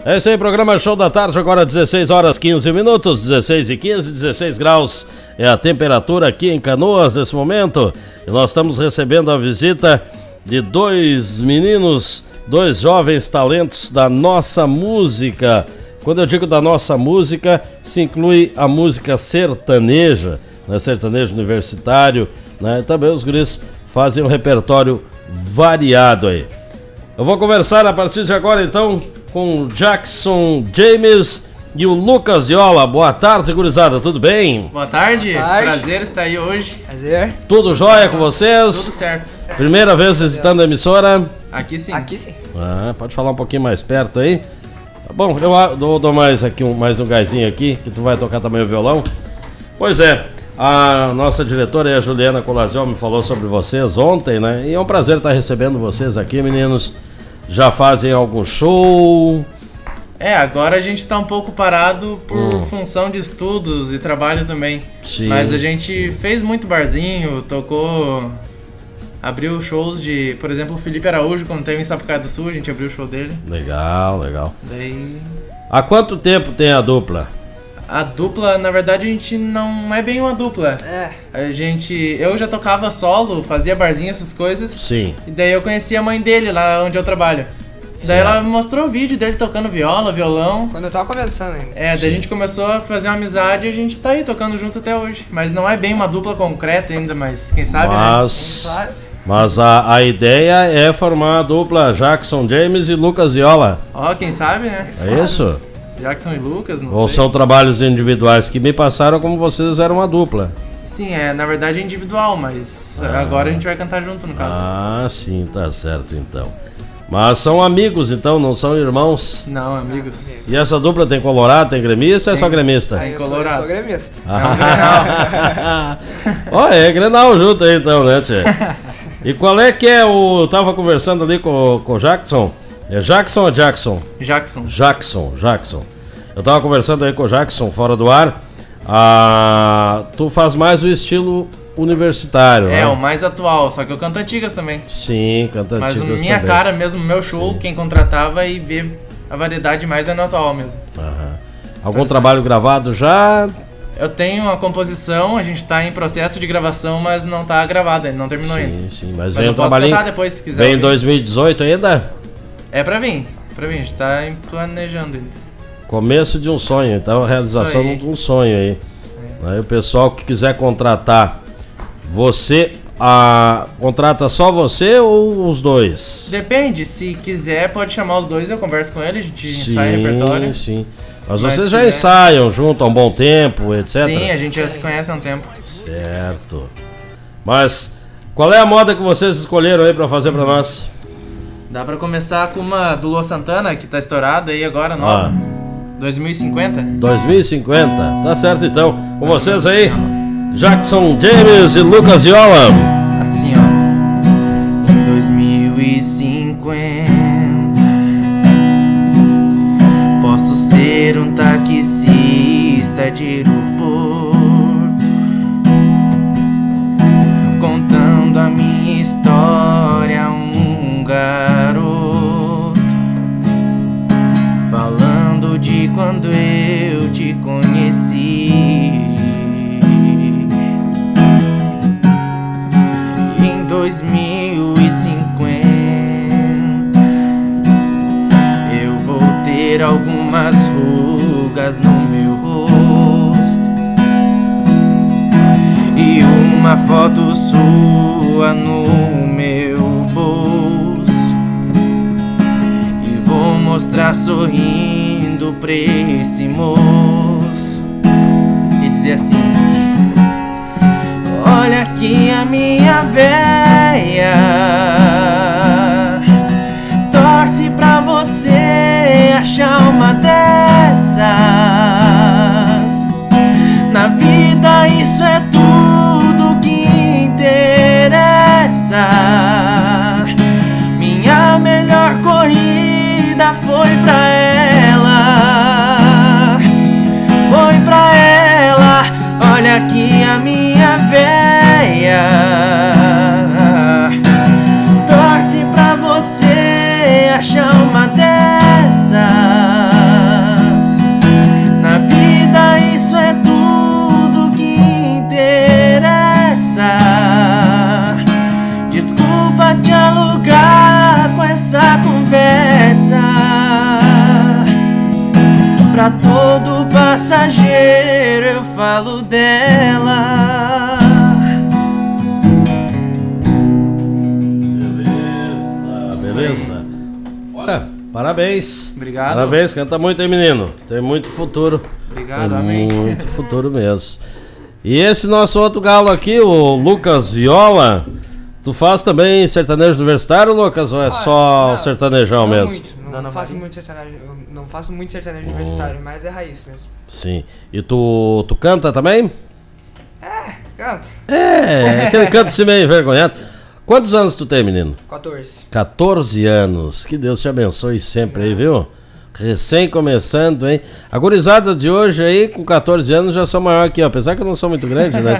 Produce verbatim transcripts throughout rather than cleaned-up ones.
É isso aí, programa Show da Tarde, agora dezesseis horas quinze minutos, dezesseis e quinze, dezesseis graus é a temperatura aqui em Canoas nesse momento. E nós estamos recebendo a visita de dois meninos, dois jovens talentos da nossa música. Quando eu digo da nossa música, se inclui a música sertaneja, né? Sertanejo universitário, né? Também os guris fazem um repertório variado aí. Eu vou conversar a partir de agora então com o Jackson James e o Lucas Viola. Boa tarde, gurizada, tudo bem? Boa tarde. Boa tarde. Prazer estar aí hoje. Prazer. Tudo jóia com vocês? Tudo certo. Primeira vez visitando a emissora? Aqui sim. Aqui sim. Ah, pode falar um pouquinho mais perto aí? Tá bom, eu a- dou, dou mais, aqui, um, mais um gásinho aqui, que tu vai tocar também o violão. Pois é, a nossa diretora, a Juliana Colaziol, me falou sobre vocês ontem, né? E é um prazer estar recebendo vocês aqui, meninos. Já fazem algum show? É, agora a gente tá um pouco parado por Hum. função de estudos e trabalho também. Sim. Mas a gente fez muito barzinho, tocou... Abriu shows de... Por exemplo, o Felipe Araújo, quando teve em Sapucaí do Sul, a gente abriu o show dele. Legal, legal. Daí... Há quanto tempo tem a dupla? A dupla, na verdade, a gente não é bem uma dupla. É. A gente... Eu já tocava solo, fazia barzinho, essas coisas. Sim. E daí eu conheci a mãe dele lá onde eu trabalho. Daí Certo. ela mostrou o vídeo dele tocando viola, violão. Quando eu tava conversando ainda. É, daí a gente começou a fazer uma amizade e a gente tá aí tocando junto até hoje. Mas não é bem uma dupla concreta ainda, mas quem sabe, né? Mas, Claro. mas a, a ideia é formar a dupla Jackson James e Lucas Viola. Ó, quem sabe, né? É isso? Jackson e Lucas, não Ou sei. são trabalhos individuais que me passaram como vocês eram uma dupla? Sim, é, na verdade é individual, mas Ah. agora a gente vai cantar junto, no caso. Ah, sim, tá certo então. Mas são amigos então, não são irmãos? Não, amigos. E essa dupla tem colorado, tem gremista ou é só gremista? Tem Eu sou, eu colorado. sou gremista. Ah. Ó, é Grenal junto aí então, né, tchê? E qual é que é o... Eu tava conversando ali com, com o Jackson. É Jackson ou Jackson? Jackson. Jackson, Jackson. Eu tava conversando aí com o Jackson fora do ar. Ah, tu faz mais o estilo universitário, É, né? o mais atual, só que eu canto antigas também. Sim, canta Mas a antigas minha também. cara mesmo, meu show, Sim. quem contratava e vê a variedade mais é no atual mesmo. Aham. Algum trabalho gravado já? Eu tenho uma composição, a gente tá em processo de gravação, mas não tá gravada, ainda não terminou ainda. Sim, sim, mas, Mas vem eu um posso trabalhinho. cantar depois se quiser. Vem em ouvir. dois mil e dezoito ainda? É pra vir, pra vir, a gente tá em- planejando ainda. Começo de um sonho, então a realização aí. de um sonho aí. Aí o pessoal que quiser contratar você, a, contrata só você ou os dois? Depende, se quiser pode chamar os dois, eu converso com ele, a gente ensaia repertório. Sim, mas, Mas vocês se já quiser- ensaiam junto há um bom tempo, etcétera? Sim, a gente já se conhece há um tempo. Certo. Mas qual é a moda que vocês escolheram aí pra fazer pra nós? Dá pra começar com uma do Lua Santana, que tá estourada aí agora, nova. Ah, dois mil e cinquenta. dois mil e cinquenta, tá certo então. Com vocês aí, Jackson James e Lucas Viola. Assim, ó. Em dois mil e cinquenta posso ser um taxista de aeroporto, contando a minha história a um garoto, falando de quando eu te conheci. Em dois mil e cinquenta eu vou ter algumas rugas no meu rosto e uma foto sua no meu bolso, e vou mostrar sorrindo pra esse moço e dizer assim: olha aqui a minha véia, torce pra você achar uma dessas. Na vida isso é tudo que interessa. Minha melhor corrida foi pra ela, foi pra ela. Olha aqui a minha véia, torce pra você achar uma dessas. pra todo passageiro eu falo dela. Beleza, beleza. Olha, parabéns. Obrigado. Parabéns, canta muito aí, menino. Tem muito futuro. Obrigado, Tem amém. Muito futuro mesmo. E esse nosso outro galo aqui, o Lucas Viola, tu faz também sertanejo universitário, Lucas, ou é Ah, só não, o sertanejão não mesmo? Muito, não, Dona faço Maria? muito sertanejo, eu não faço muito sertanejo universitário, mas é raiz mesmo. Sim. E tu, tu canta também? É, canto. É, aquele canto assim meio envergonhado. Quantos anos tu tem, menino? quatorze. quatorze anos. Que Deus te abençoe sempre aí, viu? Recém começando, hein? A gurizada de hoje aí, com quatorze anos, já sou maior que eu. Apesar que eu não sou muito grande, né?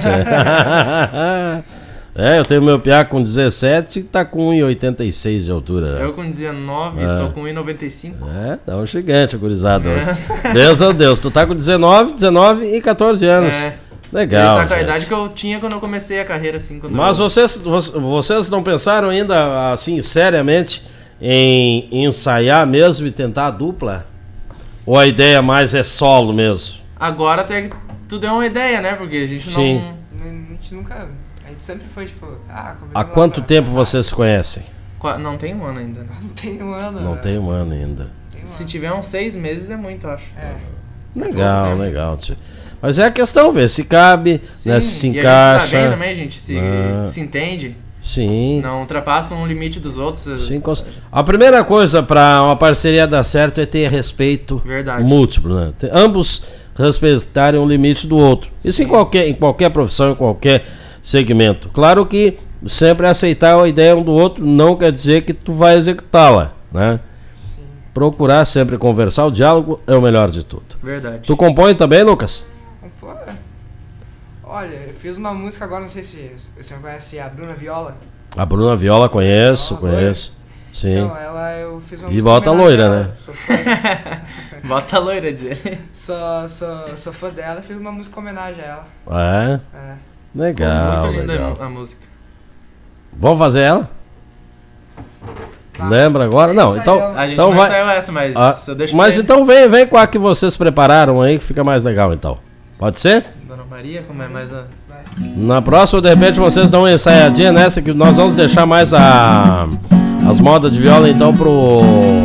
É, eu tenho meu piá com dezessete e tá com um e oitenta e seis de altura. Eu com dezenove, É. tô com um e noventa e cinco. É, tá um gigante a gurizada hoje. Deus a Deus, tu tá com dezenove, dezenove e quatorze anos. É. Legal. Ele tá com a gente. idade que eu tinha quando eu comecei a carreira, assim. Quando Mas eu... vocês, vo- vocês não pensaram ainda, assim, seriamente, em ensaiar mesmo e tentar a dupla? Ou a ideia mais é solo mesmo? Agora até que tudo é uma ideia, né? Porque a gente Sim. não... A gente nunca. A gente sempre foi tipo. Ah, combinamos Há lá quanto pra- tempo Ah, vocês se conhecem? Qua- Não tem um ano ainda, né? Não tem um ano. Não né? tem um ano ainda. Tem um Se ano. tiver uns seis meses é muito, eu acho. É. Legal, tempo. legal. tio. Mas é a questão, ver se cabe, né, se se e a gente tá bem encaixa. também, a gente se, Ah. se entende. Sim. Não ultrapassa um limite dos outros. Sim, cons- a primeira coisa para uma parceria dar certo é ter respeito Verdade. múltiplo, né? Ter- ambos respeitarem um limite do outro. Isso em qualquer, em qualquer profissão, em qualquer segmento. Claro que sempre aceitar a ideia um do outro não quer dizer que tu vai executá-la, né? Sim. Procurar sempre conversar, o diálogo é o melhor de tudo. Verdade. Tu compõe também, Lucas? Pô, olha, eu fiz uma música agora, não sei se o senhor conhece a Bruna Viola. A Bruna Viola conheço, Viola, conheço. Sim. Então, ela eu fiz uma E música. bota em homenagem loira, a ela. né? Sou fã, Bota a loira dizer. sou, sou, sou fã dela e fiz uma música em homenagem a ela. É, É. legal, Muito linda legal. a música. Vamos fazer ela? Tá. Lembra agora? Não, Essa então, aí, ó. A gente então não vai. saiu essa, mas Ah, eu deixo mas pra ele. então vem, vem com a que vocês prepararam aí, que fica mais legal então. Pode ser? Dona Maria, como é mais a... Na próxima, de repente, vocês dão uma ensaiadinha nessa, que nós vamos deixar mais a as modas de viola então pro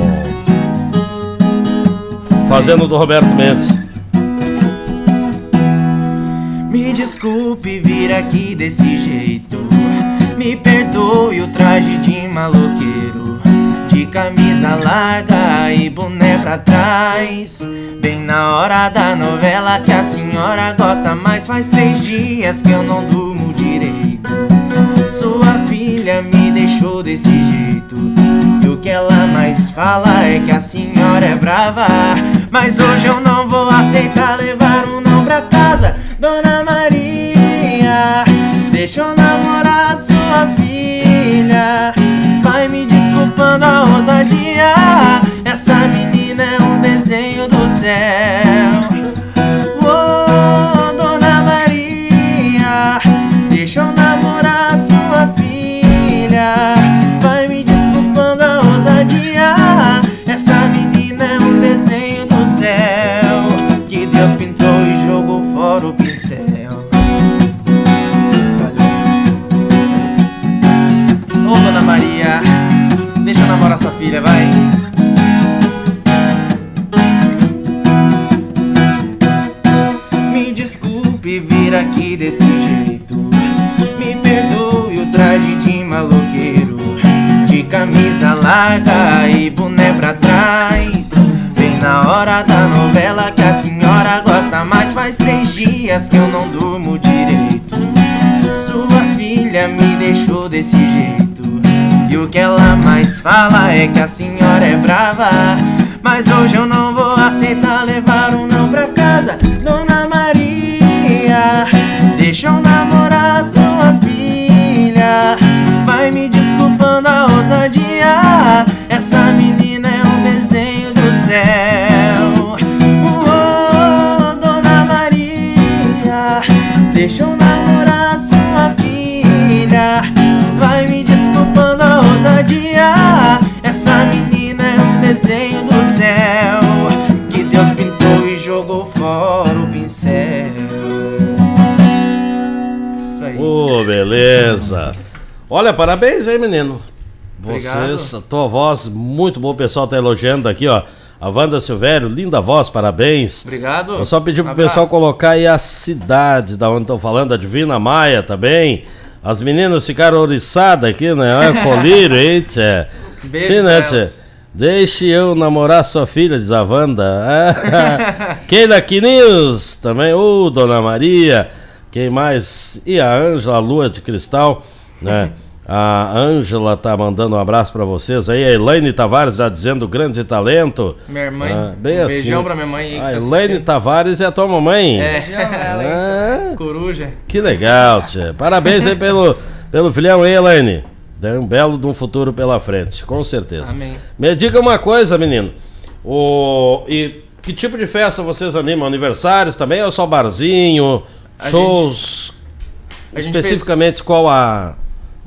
fazendo do Roberto Mendes. Me desculpe vir aqui desse jeito. Me perdoe o traje de maloqueiro, de camisa larga e boné pra trás. Bem na hora da novela que a senhora gosta mais. Faz três dias que eu não durmo direito. Sua filha me deixou desse jeito, e o que ela mais fala é que a senhora é brava. Mas hoje eu não vou aceitar levar um não pra casa. Dona Maria, deixa eu namorar a sua filha. Vai me desculpando a ousadia, essa menina é um desenho do céu. Oh, Dona Maria, deixa eu namorar a sua filha. Vai me desculpando a ousadia, essa menina é um desenho do céu, que Deus pintou e jogou fora o pincel. Ô, oh, Dona Maria, deixa eu namorar sua filha, vai. Me desculpe vir aqui desse jeito. Me perdoe o traje de maloqueiro, de camisa larga e boné pra trás. Bem na hora da novela que a senhora gosta mais. Faz três dias que eu não durmo direito. Sua filha me deixou desse jeito, e o que ela mais fala é que a senhora é brava. Mas hoje eu não vou aceitar levar um não pra casa. Dona Maria, deixa eu namorar a sua filha. Vai me desculpando a ousadia, essa menina é um desenho do céu. Oh, Dona Maria, deixa eu namorar a sua filha. Vai me desculpando a ousadia, essa menina é um desenho do céu, que Deus pintou e beleza. Olha, parabéns aí, menino. Vocês, Obrigado. a tua voz, muito boa. O pessoal tá elogiando aqui, ó. A Wanda Silvério, linda voz, parabéns. Obrigado. Eu só pedi pro Abraço. pessoal colocar aí as cidades da onde estão falando, a Divina Maia também. As meninas ficaram oriçadas aqui, né? Olha, colírio aí, tchê. Beijo Sim, né, pra tchê? elas. Deixe eu namorar sua filha, diz a Wanda. Ah, Keila Quinius, também, ô, Dona Maria. Quem mais? E a Ângela Lua de Cristal, né? A Ângela tá mandando um abraço pra vocês aí. A Elaine Tavares já dizendo grande talento. Minha mãe. Ah, bem um assim. beijão pra minha mãe aí. que A tá Elaine assistindo. Tavares é a tua mamãe. É. Ah, Coruja. que legal, tia. Parabéns aí pelo, pelo filhão aí, Elaine. Tem um belo de um futuro pela frente, com certeza. Amém. Me diga uma coisa, menino. O, e que tipo de festa vocês animam? Aniversários também ou só barzinho? A Shows? a gente Especificamente fez- qual a...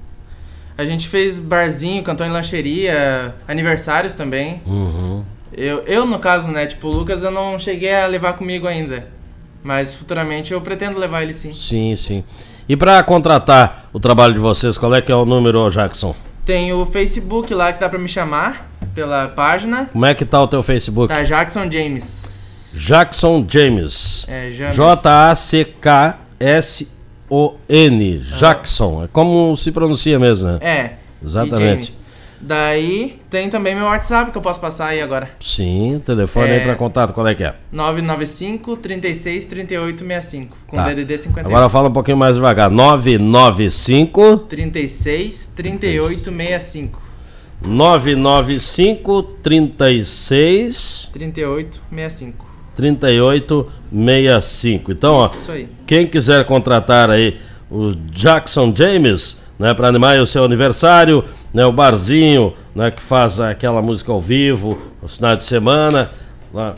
A gente fez barzinho, cantou em lancheria, aniversários também. Uhum. Eu, eu, no caso, né, tipo, o Lucas eu não cheguei a levar comigo ainda. Mas futuramente eu pretendo levar ele sim. Sim, sim. E para contratar o trabalho de vocês, qual é que é o número, Jackson? Tem o Facebook lá que dá pra me chamar, pela página. Como é que tá o teu Facebook? Tá, Jackson James. Jackson James. É, James. J A C K S O N. Jackson. É como se pronuncia mesmo, né? É. Exatamente. e James. Daí tem também meu WhatsApp que eu posso passar aí agora. Sim, telefone É. aí para contato, qual é que é? nove nove cinco, trinta e seis, trinta e oito, sessenta e cinco. Com Tá. D D D cinquenta e um. Agora fala um pouquinho mais devagar. nove nove cinco, trinta e seis, trinta e oito, sessenta e cinco. nove nove cinco, trinta e seis, trinta e oito, sessenta e cinco. trinta e oito, sessenta e cinco. Então, ó, Isso aí. quem quiser contratar aí o Jackson James, né, para animar aí o seu aniversário, né, o barzinho, né, que faz aquela música ao vivo, os finais de semana, né,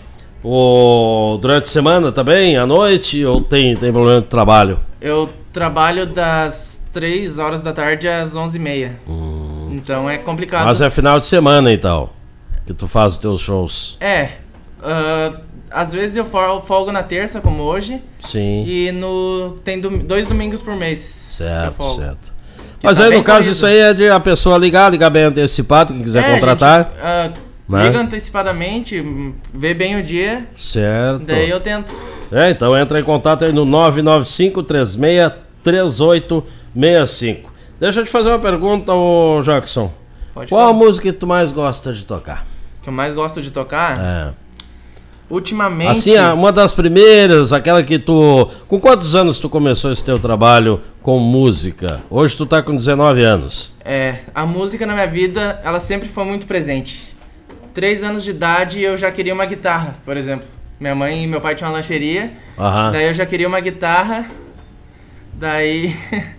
o, durante a semana também, à noite, ou tem, tem problema de trabalho? Eu trabalho das três horas da tarde às onze e meia. Hum. Então é complicado. Mas é final de semana então, que tu faz os teus shows. É. ah, às vezes eu fol- folgo na terça, como hoje. Sim, E no tem dom- dois domingos por mês. que eu certo, folgo. certo. Que Mas tá aí bem no caso corrido. isso aí é de a pessoa ligar, ligar bem antecipado, quem quiser É, contratar, a gente, ah, né? liga antecipadamente, vê bem o dia, certo. daí eu tento. É, então entra em contato aí no nove nove cinco, três seis, três oito seis cinco. Deixa eu te fazer uma pergunta, ô Jackson. Pode Qual a falar. música que tu mais gosta de tocar? Que eu mais gosto de tocar, É. ultimamente. Assim, a- uma das primeiras, aquela que tu... Com quantos anos tu começou esse teu trabalho com música? Hoje tu tá com dezenove anos. É, a música na minha vida, ela sempre foi muito presente. Três anos de idade eu já queria uma guitarra, por exemplo. Minha mãe e meu pai tinham uma lancheria, Aham. daí eu já queria uma guitarra, daí...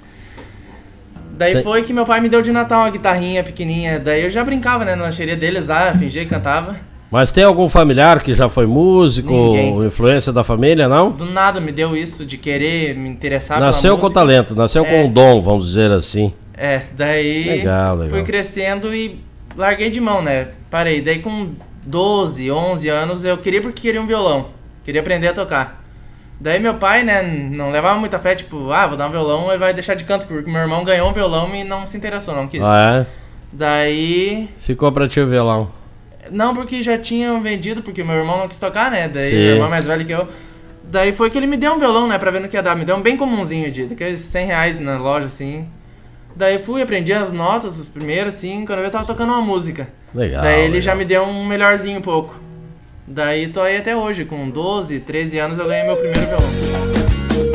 daí Tem- foi que meu pai me deu de Natal uma guitarrinha pequenininha, daí eu já brincava, né, na lancheria deles lá, fingia que cantava. Mas tem algum familiar que já foi músico, Ninguém. ou influência da família, não? Do nada me deu isso de querer me interessar Nasceu pela com música. talento, nasceu É. com um dom, vamos dizer assim. É, daí Legal, legal. fui crescendo e larguei de mão, né? Parei. Daí com doze, onze anos eu queria porque queria um violão. Queria aprender a tocar. Daí meu pai, né, não levava muita fé, tipo, ah, vou dar um violão e vai deixar de canto, porque meu irmão ganhou um violão e não se interessou, não quis. Ah, é? Daí... Ficou pra ti o violão. Não, porque já tinham vendido, porque meu irmão não quis tocar, né? Daí Sim. meu irmão é mais velho que eu. Daí foi que ele me deu um violão, né, pra ver no que ia dar. Me deu um bem comumzinho, de daqueles cem reais na loja, assim. Daí fui, aprendi as notas, as primeiras, assim, quando eu vi, eu tava tocando uma música. Legal. Daí ele legal. já me deu um melhorzinho um pouco. Daí tô aí até hoje, com doze, treze anos eu ganhei meu primeiro violão.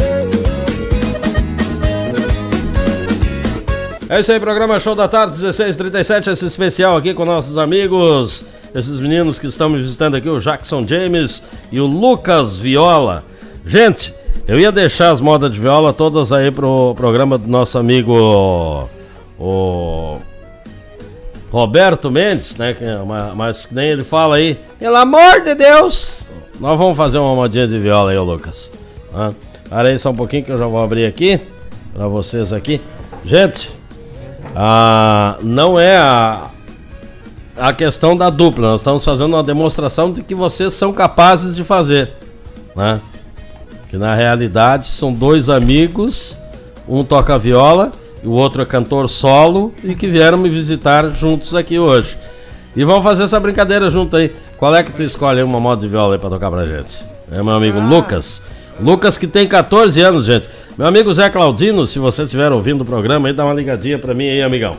É isso aí, programa Show da Tarde, dezesseis e trinta e sete, esse especial aqui com nossos amigos, esses meninos que estão me visitando aqui, o Jackson James e o Lucas Viola. Gente, eu ia deixar as modas de viola todas aí pro programa do nosso amigo o Roberto Mendes, né? que é uma- Mas que nem ele fala aí, pelo amor de Deus, nós vamos fazer uma modinha de viola aí, ô Lucas. Tá? Para aí só um pouquinho que eu já vou abrir aqui para vocês aqui. Gente, ah, não é a, a questão da dupla, nós estamos fazendo uma demonstração de que vocês são capazes de fazer, né? Que na realidade são dois amigos, um toca viola e o outro é cantor solo e que vieram me visitar juntos aqui hoje. E vamos fazer essa brincadeira junto aí. Qual é que tu escolhe aí uma moda de viola aí pra tocar pra gente? É meu amigo ah. Lucas. Lucas que tem catorze anos, gente. Meu amigo Zé Claudino, se você estiver ouvindo o programa aí, dá uma ligadinha pra mim aí, amigão.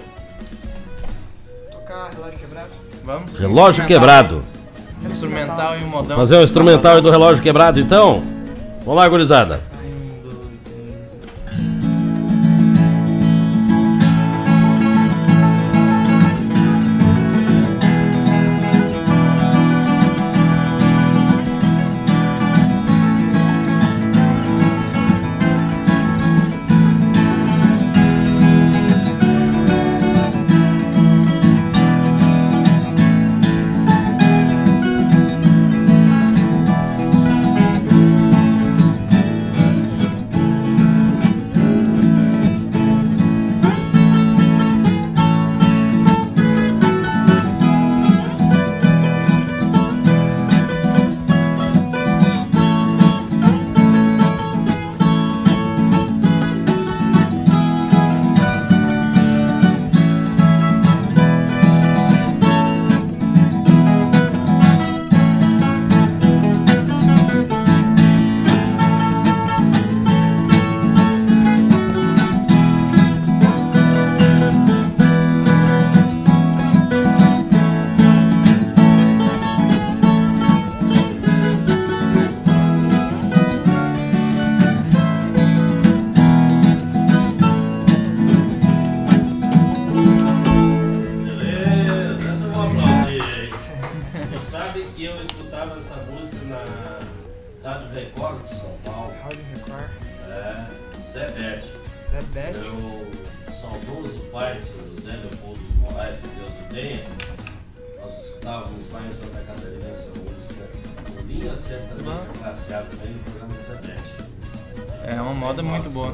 Tocar relógio quebrado? Vamos. Relógio quebrado. Instrumental e um modão. Fazer o instrumental aí do relógio quebrado, então? Vamos lá, gurizada. É uma moda muito boa.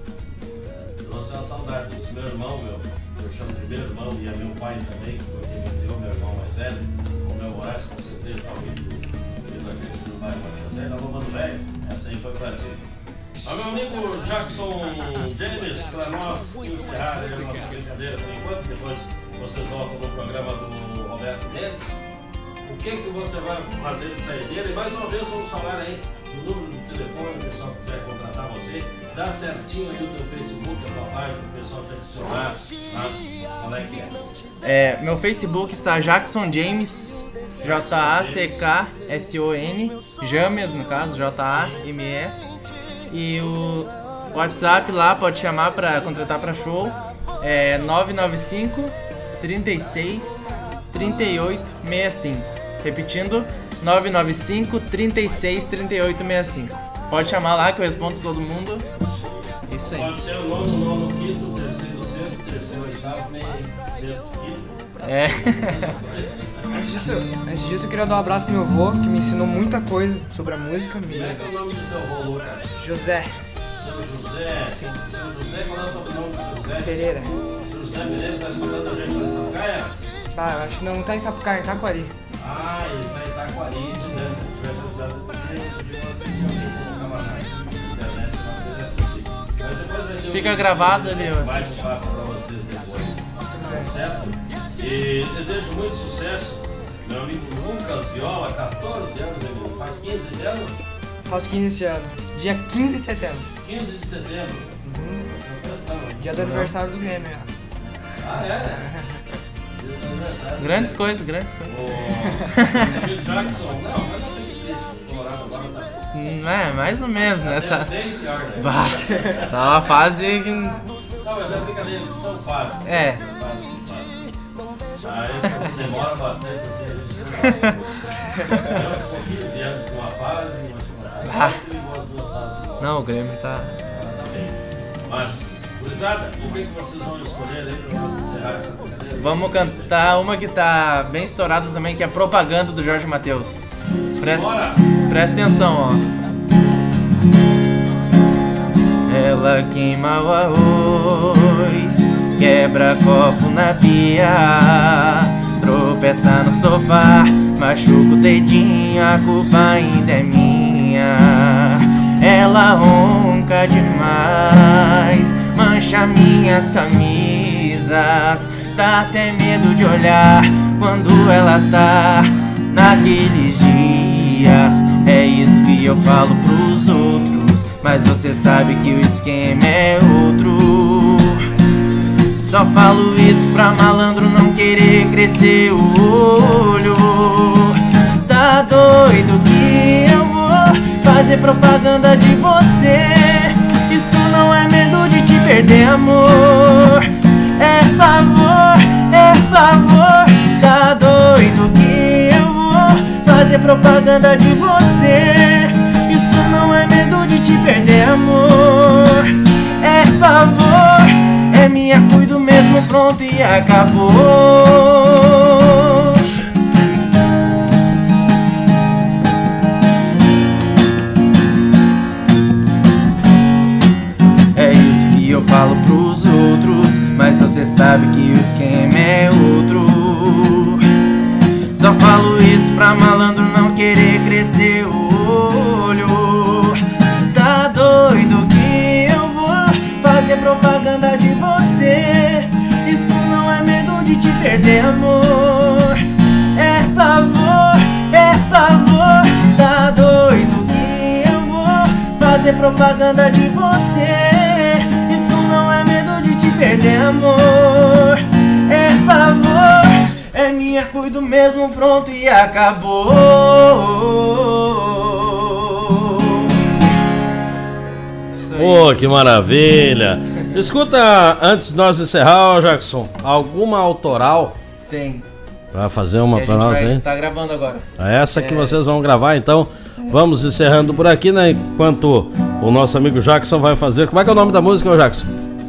Trouxe uma saudade disso. Meu irmão, meu, eu chamo de meu irmão, e é meu pai também, que foi quem me criou, meu irmão mais velho, o meu Moraes, com certeza está ouvindo a gente no bairro José, da Lomando Velho. Essa aí foi pra ti. Mas meu amigo Jackson James, para nós encerrar a nossa brincadeira por enquanto, depois vocês voltam no programa do Roberto Mendes. O que que você vai fazer de saideira? E mais uma vez vamos falar aí do número do telefone, o pessoal quiser contratar você, dá certinho aí o teu Facebook, a tua página, o pessoal te adicionar, tá? Qual é que é? É, meu Facebook está Jackson James, J A C K S O N, James no caso, J A M S. E o WhatsApp lá pode chamar para contratar para show, é nove nove cinco, trinta e seis, trinta e oito, sessenta e cinco. Repetindo, nove nove cinco, trinta e seis, trinta e oito, sessenta e cinco. Pode chamar lá que eu respondo todo mundo. Isso aí. Pode ser o nono, nono, quinto, terceiro, sexto, terceiro, oitavo, meio, sexto, quinto. É. Antes disso, antes disso, eu queria dar um abraço pro meu avô, que me ensinou muita coisa sobre a música. Como é que é o nome do teu avô, Lucas? José. Seu José? Sim. Seu José, qual é o sobrenome do seu José? Pereira. Seu José Pereira tá escutando a gente lá em Sapucaia? Ah, eu acho que não tá em Sapucaia, em Itaquari. Ah, ele tá em Itaquari. Se tivesse avisado, eu podia assistir alguém colocava na internet pra poder assistir. Mas depois vai ter Fica gravado ali, ó. mais fácil pra vocês depois. Tá certo? E desejo muito sucesso. Meu amigo Lucas Viola, catorze anos, ele faz quinze esse ano? Faço quinze esse ano. Dia quinze de setembro. quinze de setembro. Uhum. Você não fez não? Dia do aniversário do Grêmio, já. Ah, é? Dia do aniversário. Grandes coisas, grandes coisas. O esse amigo Jackson, não, mas não fique triste, o Colorado agora tá... Hum, é, mais ou menos, né? Tá Tá, bem pior, né? bah, tá uma fase que... Não, mas é brincadeira, isso são fases. É. São fases, são fases. Ah, isso demora bastante, assim, a gente não ficou quinze anos numa fase, uma fase, Ah. e duas duas fases. Não, o Grêmio tá... Tá bem. Mas, gurizada, o que vocês vão escolher aí pra nós encerrar essa conversa? Vamos cantar uma que tá bem estourada também, que é Propaganda do Jorge Mateus. Presta, Bora! presta atenção, ó. Ela queima o arroz, quebra copo na pia, tropeça no sofá, machuca o dedinho, a culpa ainda é minha. Ela ronca demais, mancha minhas camisas. Dá até medo de olhar quando ela tá naqueles dias. É isso que eu falo pros outros, mas você sabe que o esquema é outro. Só falo isso pra malandro não querer crescer o olho. Tá doido que eu vou fazer propaganda de você. Isso não é medo de te perder, amor. É favor, é favor. Tá doido que eu vou fazer propaganda de você. Isso não é medo de te perder, amor. É favor, é minha, cuido mesmo, pronto e acabou. É isso que eu falo pros outros, mas você sabe que o esquema é outro. Só falo isso pra malandro não querer crescer o olho. Tá doido que eu vou fazer propaganda de você. Isso não é medo de te perder, amor. É favor, é favor. Tá doido que eu vou fazer propaganda de você. Isso não é medo de te perder, amor. É favor, é minha, cuido mesmo, pronto e acabou. Pô, que maravilha! Escuta, antes de nós encerrar, Jackson, alguma autoral Tem. pra fazer uma Que a pra gente nós, vai hein? tá gravando agora. É essa que É. vocês vão gravar, então vamos encerrando por aqui, né? Enquanto o nosso amigo Jackson vai fazer. Como é que é o nome da música, ô Jackson?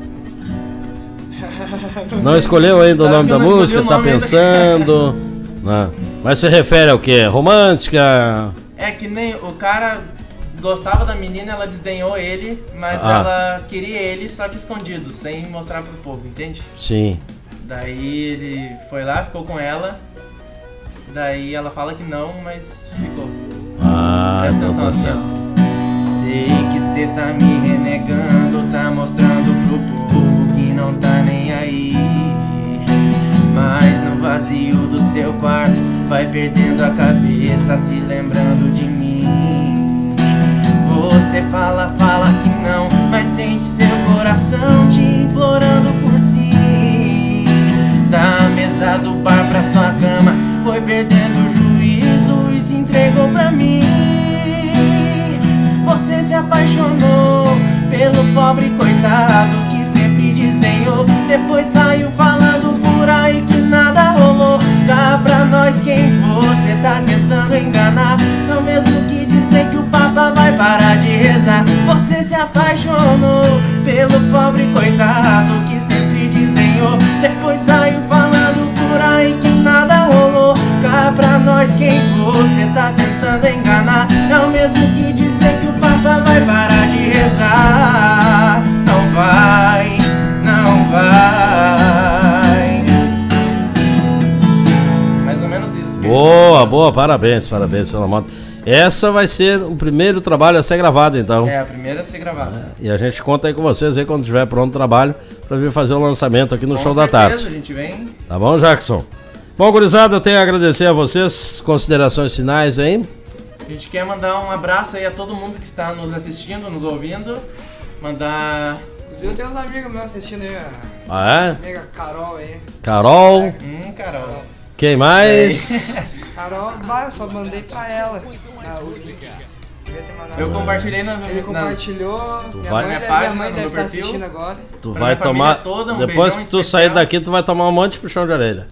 Não escolheu ainda o Sabe nome que eu da não escolhi música, o tá nome ainda. pensando. Né? Mas se refere ao quê? Romântica? É que nem o cara gostava da menina, ela desdenhou ele, mas Ah. ela queria ele, só que escondido, sem mostrar pro povo, entende? Sim. Daí ele foi lá, ficou com ela. Daí ela fala que não, mas ficou. Ah, Presta então atenção tá assim, certo. ó. Sei que cê tá me renegando, tá mostrando pro povo que não tá nem aí. Mas no vazio do seu quarto vai perdendo a cabeça, se lembrando de mim. Você fala, fala que não, mas sente seu coração te implorando por si. Da mesa do bar pra sua cama, foi perdendo o juízo e se entregou pra mim. Você se apaixonou pelo pobre coitado que sempre desdenhou. Depois saiu falando por aí que nada rolou. Cá pra nós quem você tá tentando enganar. É o mesmo que dizer que o Papa vai parar de rezar. Você se apaixonou pelo pobre coitado que sempre desdenhou. Depois saiu falando por aí que nada rolou. Cá pra nós quem você tá tentando enganar. É o mesmo que dizer que o Papa vai parar de rezar. Não vai, não vai. Mais ou menos isso. Boa, boa, parabéns, parabéns pela moto. Essa vai ser o primeiro trabalho a ser gravado, então. É a primeira a ser gravada. E a gente conta aí com vocês aí quando tiver pronto o trabalho pra vir fazer o lançamento aqui no Com Show da certeza, Tarde. a gente vem. Tá bom, Jackson? Bom, gurizada, eu tenho a agradecer a vocês. Considerações finais aí. A gente quer mandar um abraço aí a todo mundo que está nos assistindo, nos ouvindo. Mandar. Inclusive eu tenho uns amigos meus assistindo aí, a Ah, é? amiga Carol aí. Carol. Hum, Carol. Quem mais? Carol, vai, eu só mandei pra ela. Na última. Devia ter mandado. Eu compartilhei na, Ele nas- compartilhou. Minha vai- mãe, Minha deve- página, minha mãe no deve meu estar perfil. assistindo agora. Tu Pra vai minha família tomar. toda, um Depois beijão que tu especial. sair daqui, tu vai tomar um monte de puxão de orelha.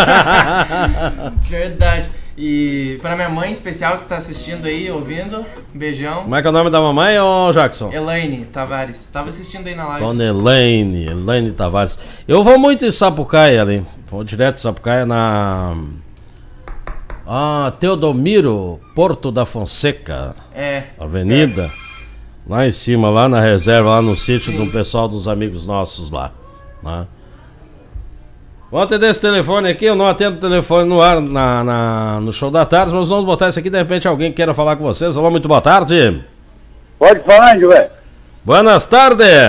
Verdade. E pra minha mãe especial que está assistindo aí, ouvindo, um beijão. Como é que é o nome da mamãe, ô Jackson? Elaine Tavares, tava assistindo aí na live. Dona Elaine, Elaine Tavares. Eu vou muito em Sapucaia ali. Vou direto em Sapucaia na. Ah, Teodomiro, Porto da Fonseca. É. Avenida. Lá em cima, lá na reserva, lá no sítio Sim. do pessoal dos amigos nossos lá. Né? Vou atender esse telefone aqui, eu não atendo o telefone no ar na, na- no Show da Tarde, mas vamos botar isso aqui, de repente alguém queira falar com vocês. Alô, muito boa tarde. Pode falar, Joé. Buenas tardes.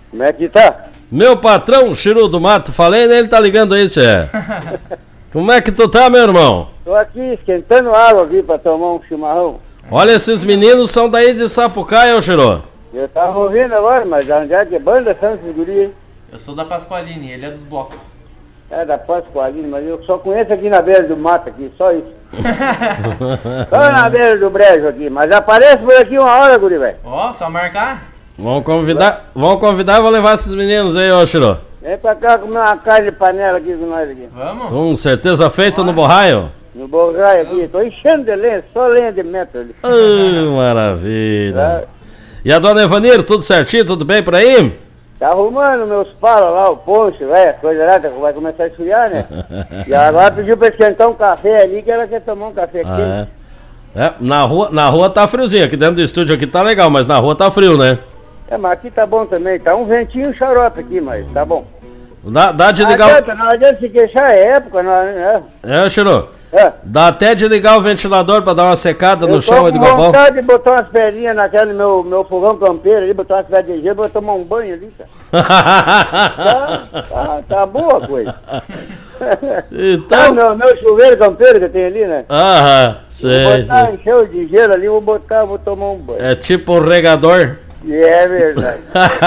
Como é que tá? Meu patrão, Chiru do Mato, falei nele, tá ligando aí, tchê. Como é que tu tá, meu irmão? Tô aqui esquentando água aqui pra tomar um chimarrão. Olha, esses meninos são daí de Sapucaia, ô Chiru. Eu tava ouvindo agora, mas onde é que banda são esses guri, hein? Eu sou da Pasqualini, ele é dos blocos. É da Pascoalina, mas eu só conheço aqui na beira do mato aqui, só isso. Só na beira do brejo aqui, mas aparece por aqui uma hora, guri, velho. Ó, só marcar. Vamos convidar, vamos convidar e vou levar esses meninos aí, ô Chiru. Vem pra cá comer uma carne de panela aqui com nós aqui. Vamos? Com certeza feito no borraio. No borraio aqui, tô enchendo de lenha, só lenha de metro ali. Ah, maravilha. É. E a dona Evanir, tudo certinho, tudo bem por aí? Tá arrumando meus palos lá, o poncho, velho, as coisas lá, vai começar a esfriar, né? E agora pediu pra esquentar um café ali, que ela quer tomar um café Ah, quente. é. É, na rua, na rua tá friozinho, aqui dentro do estúdio aqui tá legal, mas na rua tá frio, né? É, mas aqui tá bom também, tá um ventinho xarope aqui, mas tá bom. Dá, dá de Não ligar adianta, não adianta se queixar, é época, não é? o... É, Chiru, É. dá até de ligar o ventilador pra dar uma secada Eu no tô chão aí com do galpão. vontade de botar umas pedrinhas naquele meu, meu fogão campeiro ali, botar umas pedras de gelo, vou tomar um banho ali, cara. Tá, tá, tá boa a coisa. Tá Então... meu, meu chuveiro campeiro que tem ali, né? Aham, Vou sei, botar, sei. encher de gelo ali, vou botar, vou tomar um banho. É tipo um regador. E é verdade.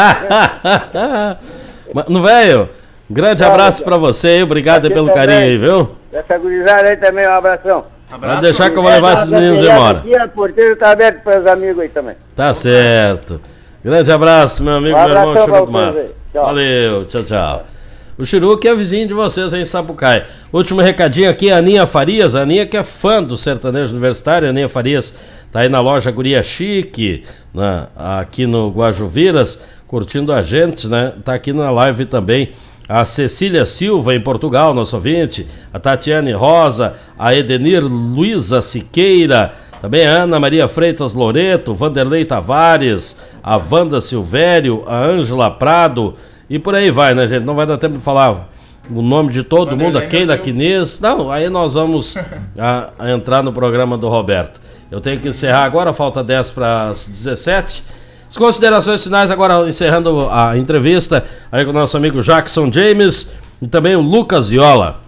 Mano, velho, um grande Tchau, abraço tchau. pra você aí, obrigado aí Aqui pelo também. carinho aí, viu? Essa gurizada aí também, um abração. Abraço. Pode deixar que eu vou levar esses meninos embora. Aqui, a porteira tá aberta para os amigos aí também. Tá certo. Grande abraço, meu amigo, Um meu irmão abração Chiru do pra Mato. vocês aí. Tchau. Valeu, tchau, tchau. O Chiru que é vizinho de vocês aí em Sapucaia. Último recadinho aqui, a Aninha Farias. A Aninha que é fã do sertanejo universitário. A Aninha Farias tá aí na loja Guria Chique, né, aqui no Guajuviras, curtindo a gente, né? Tá aqui na live também. A Cecília Silva, em Portugal, nosso ouvinte. A Tatiane Rosa, a Edenir Luiza Siqueira, também a Ana Maria Freitas Loreto, Vanderlei Tavares, a Wanda Silvério, a Ângela Prado, e por aí vai, né, gente? Não vai dar tempo de falar o nome de todo Vanderlei mundo, a Keila Matheus. Quinês. Não, aí nós vamos a, a entrar no programa do Roberto. Eu tenho que encerrar agora, falta dez para as dezessete. As considerações finais agora, encerrando a entrevista aí com o nosso amigo Jackson James e também o Lucas Viola.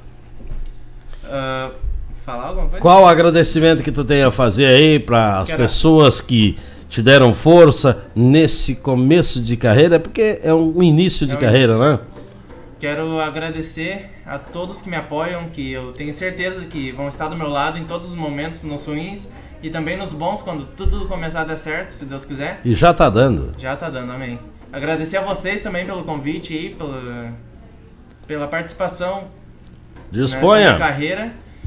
Ah, falar alguma coisa? Qual o agradecimento que tu tem a fazer aí para as Quero- pessoas que te deram força nesse começo de carreira? Porque é um início de É um carreira, início. né? Quero agradecer a todos que me apoiam, que eu tenho certeza que vão estar do meu lado em todos os momentos, nos ruins e também nos bons, quando tudo começar a dar certo, se Deus quiser. E já tá dando. Já tá dando, amém. Agradecer a vocês também pelo convite aí, pela, pela participação nessa minha Disponha. carreira.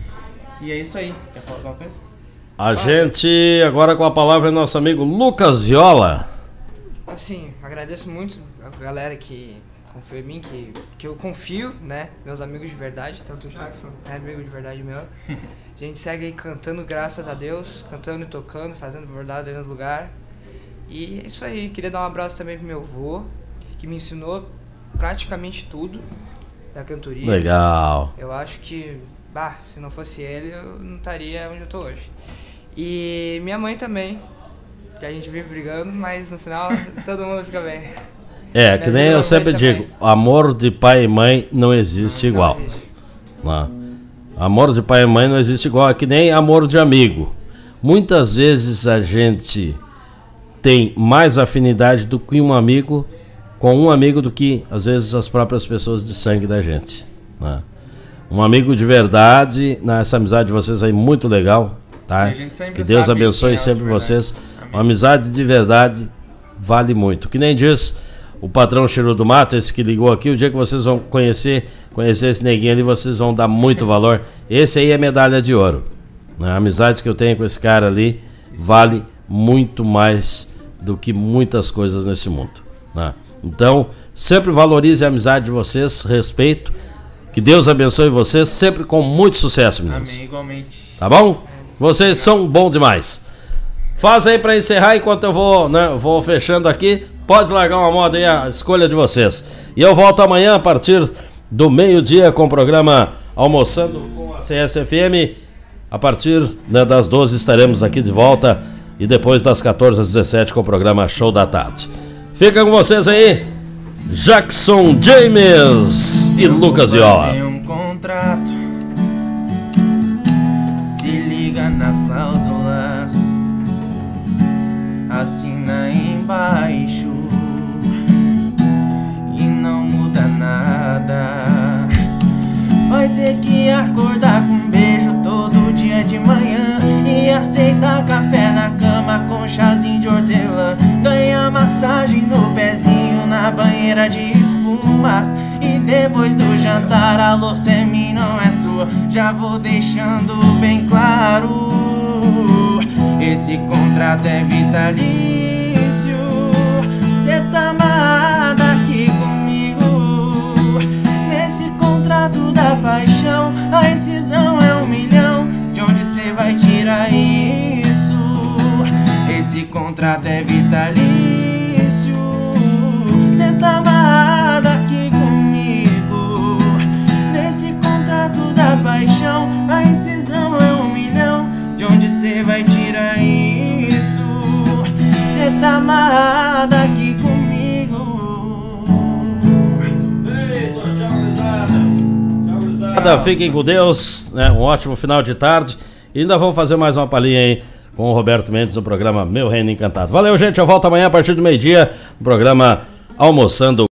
E é isso aí. Quer falar alguma coisa? A gente, agora com a palavra é nosso amigo Lucas Viola. Assim, agradeço muito a galera que confia em mim, que, que eu confio, né? Meus amigos de verdade, tanto o Jackson é amigo de verdade meu. A gente segue aí cantando, graças a Deus, cantando e tocando, fazendo verdade no lugar. E é isso aí, queria dar um abraço também pro meu avô, que me ensinou praticamente tudo da cantoria. Legal. Eu acho que, bah, se não fosse ele, eu não estaria onde eu tô hoje. E minha mãe também, que a gente vive brigando, mas no final todo mundo fica bem. É, que Mas nem eu eu sempre também. digo, amor de pai e mãe não existe igual. Não existe. Né? Amor de pai e mãe não existe igual, é que nem amor de amigo. Muitas vezes a gente tem mais afinidade do que um amigo com um amigo do que, às vezes, as próprias pessoas de sangue da gente. Né? Um amigo de verdade, nessa amizade de vocês aí, muito legal. Tá? E a gente sempre Que Deus sabe abençoe quem é o de sempre verdade. vocês. Amém. Uma amizade de verdade vale muito. Que nem diz o patrão Chiru do Mato, esse que ligou aqui, o dia que vocês vão conhecer, conhecer esse neguinho ali, vocês vão dar muito valor. Esse aí é medalha de ouro. Né? A amizade que eu tenho com esse cara ali vale muito mais do que muitas coisas nesse mundo. Né? Então, sempre valorize a amizade de vocês, respeito. Que Deus abençoe vocês, sempre com muito sucesso, meninos. Amém, igualmente. Tá bom? Vocês são bons demais. Faz aí pra encerrar enquanto eu vou, né, vou fechando aqui. Pode largar uma moda aí, a escolha de vocês. E eu volto amanhã a partir do meio-dia com o programa Almoçando com a C S F M. A partir, né, das doze estaremos aqui de volta. E depois das quatorze às dezessete com o programa Show da Tarde. Fica com vocês aí. Jackson James e Lucas Viola. Um contrato, se liga nas cláusulas, assina embaixo e não muda nada. Vai ter que acordar com um beijo todo dia de manhã e aceitar café na cama com chazinho de hortelã. Ganhar massagem no pezinho na banheira de espumas. E depois do jantar a louça é minha, não é sua. Já vou deixando bem claro, esse contrato é vitalício. Cê tá amarrada aqui comigo, nesse contrato da paixão. A incisão é um milhão, de onde cê vai tirar isso? Esse contrato é vitalício. Cê tá amarrada aqui comigo, nesse contrato da paixão. A incisão é um milhão, de onde cê vai tirar isso? Cê tá amarrada aqui comigo. Feito, tchau, gurizada. Tchau, gurizada. Fiquem com Deus, né? Um ótimo final de tarde. E ainda vamos fazer mais uma palhinha aí com o Roberto Mendes no programa Meu Reino Encantado. Valeu, gente. Eu volto amanhã a partir do meio-dia no programa Almoçando